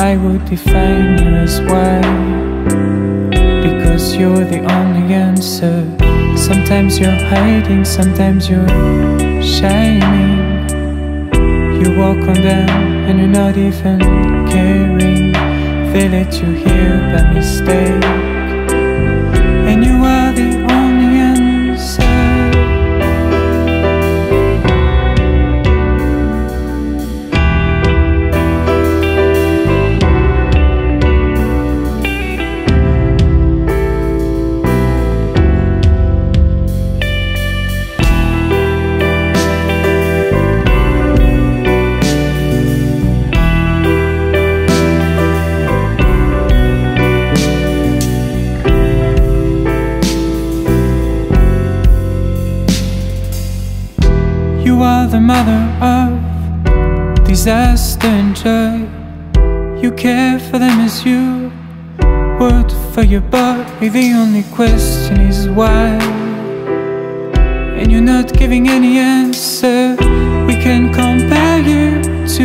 I would define you as why, because you're the only answer. Sometimes you're hiding, sometimes you're shining. You walk on them and you're not even caring. They let you hear by mistake, and you are the only answer. You are the mother of disaster and joy. You care for them as you would for your body. The only question is why, and you're not giving any answer. We can compare you to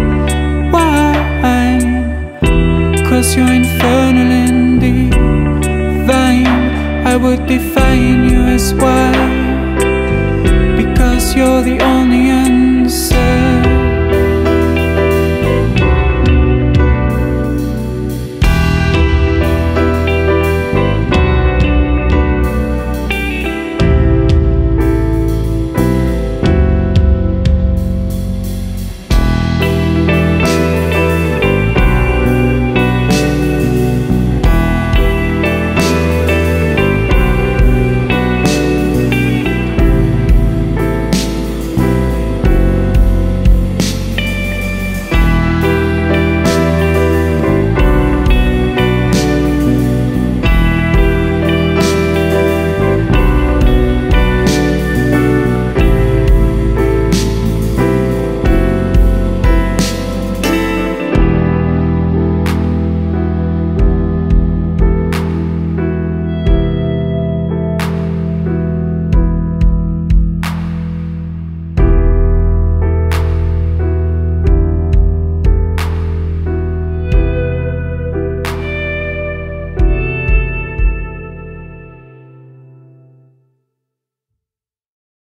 wine, 'cause you're infernal and divine. I would define you as why, because you're the only answer.